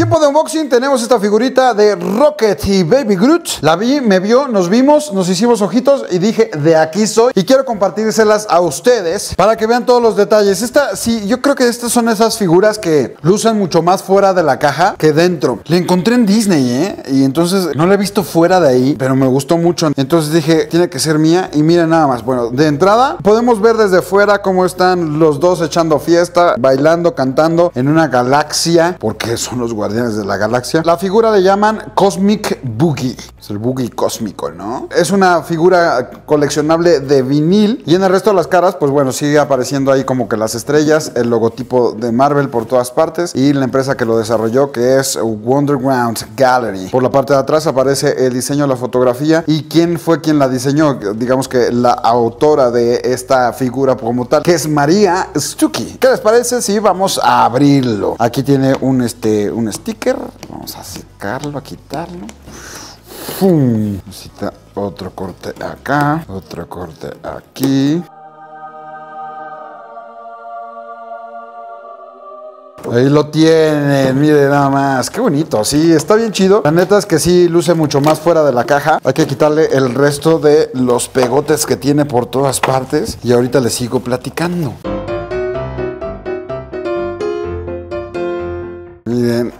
Tiempo de unboxing, tenemos esta figurita de Rocket y Baby Groot. La vi, me vio, nos vimos, nos hicimos ojitos y dije, de aquí soy. Y quiero compartírselas a ustedes para que vean todos los detalles. Esta, sí, yo creo que estas son esas figuras que lucen mucho más fuera de la caja que dentro. La encontré en Disney, y entonces no la he visto fuera de ahí, pero me gustó mucho. Entonces dije, tiene que ser mía. Y miren nada más, bueno, de entrada podemos ver desde fuera cómo están los dos echando fiesta, bailando, cantando en una galaxia, porque son los guardianes de la galaxia. La figura le llaman Cosmic Boogie. Es el boogie cósmico, ¿no? Es una figura coleccionable de vinil. Y en el resto de las caras, pues bueno, sigue apareciendo ahí como que las estrellas, el logotipo de Marvel por todas partes y la empresa que lo desarrolló, que es Wonderground Gallery. Por la parte de atrás aparece el diseño de la fotografía y quién fue quien la diseñó, digamos que la autora de esta figura como tal, que es María Stuckey. ¿Qué les parece si vamos a abrirlo? Aquí tiene un sticker. Vamos a sacarlo, a quitarlo. ¡Fum! Necesita otro corte acá, otro corte aquí. Ahí lo tienen, miren nada más, qué bonito, sí, está bien chido. La neta es que sí luce mucho más fuera de la caja. Hay que quitarle el resto de los pegotes que tiene por todas partes. Y ahorita les sigo platicando. Miren,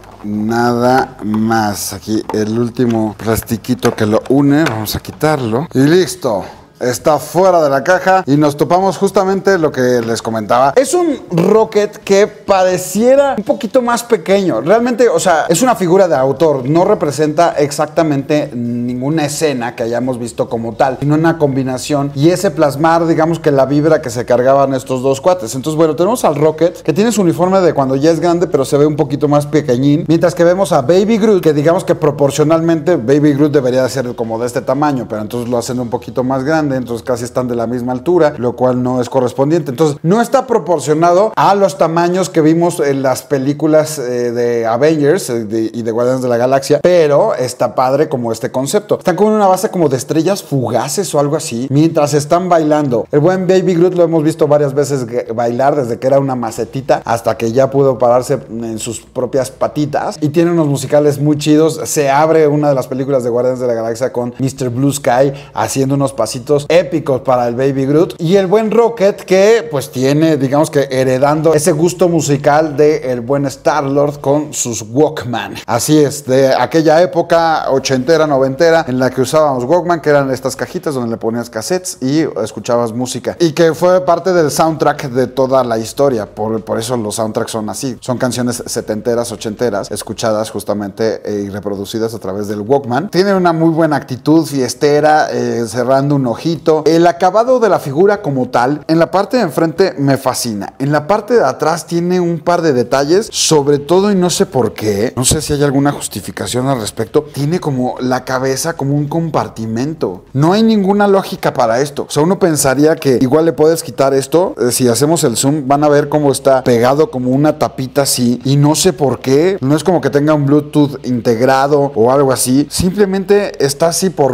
nada más. Aquí el último plastiquito que lo une, vamos a quitarlo. Y listo. Está fuera de la caja y nos topamos justamente lo que les comentaba. Es un Rocket que pareciera un poquito más pequeño. Realmente, o sea, es una figura de autor. No representa exactamente ninguna escena que hayamos visto como tal, sino una combinación y ese plasmar, digamos que la vibra que se cargaban estos dos cuates. Entonces, bueno, tenemos al Rocket que tiene su uniforme de cuando ya es grande, pero se ve un poquito más pequeñín. Mientras que vemos a Baby Groot, que digamos que proporcionalmente Baby Groot debería ser como de este tamaño, pero entonces lo hacen un poquito más grande. Entonces casi están de la misma altura, lo cual no es correspondiente. Entonces no está proporcionado a los tamaños que vimos en las películas de Avengers y de Guardianes de la Galaxia, pero está padre como este concepto. Están con una base como de estrellas fugaces o algo así, mientras están bailando. El buen Baby Groot lo hemos visto varias veces bailar desde que era una macetita hasta que ya pudo pararse en sus propias patitas y tiene unos musicales muy chidos. Se abre una de las películas de Guardianes de la Galaxia con Mr. Blue Sky haciendo unos pasitos épicos para el Baby Groot y el buen Rocket que pues tiene, digamos que heredando ese gusto musical de el buen Star-Lord con sus Walkman. Así es, de aquella época ochentera, noventera en la que usábamos Walkman, que eran estas cajitas donde le ponías cassettes y escuchabas música y que fue parte del soundtrack de toda la historia. Por eso los soundtracks son así, son canciones setenteras, ochenteras, escuchadas justamente y reproducidas a través del Walkman. Tiene una muy buena actitud fiestera, cerrando un ojito. El acabado de la figura como tal, en la parte de enfrente me fascina. En la parte de atrás tiene un par de detalles, sobre todo, y no sé por qué, no sé si hay alguna justificación al respecto, tiene como la cabeza como un compartimento. No hay ninguna lógica para esto. O sea, uno pensaría que igual le puedes quitar esto. Si hacemos el zoom, van a ver cómo está pegado como una tapita así, y no sé por qué. No es como que tenga un Bluetooth integrado o algo así. Simplemente está así por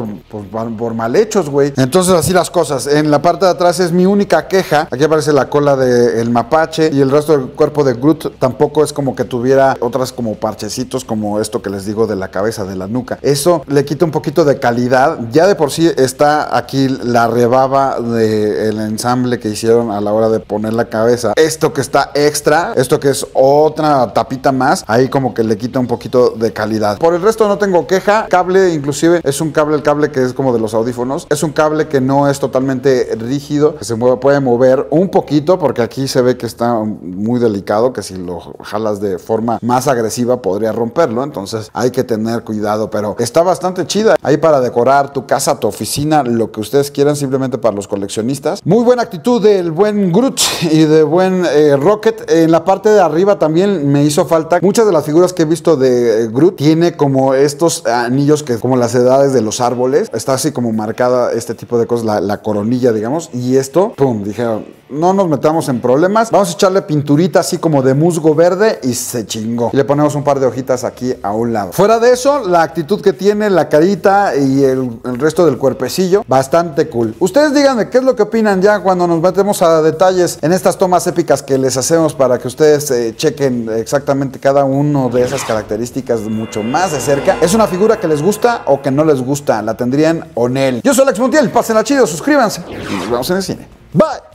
mal hechos, güey. Entonces así las cosas. En la parte de atrás es mi única queja. Aquí aparece la cola del mapache y el resto del cuerpo de Groot tampoco es como que tuviera otras como parchecitos como esto que les digo de la cabeza, de la nuca. Eso le quita un poquito de calidad. Ya de por sí está aquí la rebaba del ensamble que hicieron a la hora de poner la cabeza. Esto que está extra, esto que es otra tapita más, ahí como que le quita un poquito de calidad. Por el resto no tengo queja. Cable inclusive es un cable, el cable que es como de los audífonos. Es un cable que no es totalmente rígido, que se puede mover un poquito porque aquí se ve que está muy delicado, que si lo jalas de forma más agresiva podría romperlo, entonces hay que tener cuidado, pero está bastante chida ahí para decorar tu casa, tu oficina, lo que ustedes quieran, simplemente para los coleccionistas. Muy buena actitud del buen Groot y de buen Rocket. En la parte de arriba también me hizo falta. Muchas de las figuras que he visto de Groot tiene como estos anillos que como las edades de los árboles, está así como marcada este tipo tipo de cosas, la coronilla, digamos. Y esto, pum, dijeron, no nos metamos en problemas. Vamos a echarle pinturita así como de musgo verde y se chingó. Y le ponemos un par de hojitas aquí a un lado. Fuera de eso, la actitud que tiene, la carita y el resto del cuerpecillo, bastante cool. Ustedes díganme qué es lo que opinan ya cuando nos metemos a detalles en estas tomas épicas que les hacemos para que ustedes chequen exactamente cada uno de esas características mucho más de cerca. ¿Es una figura que les gusta o que no les gusta? ¿La tendrían o no? Yo soy Alex Montiel, pásenla chido, suscríbanse y nos vemos en el cine. Bye.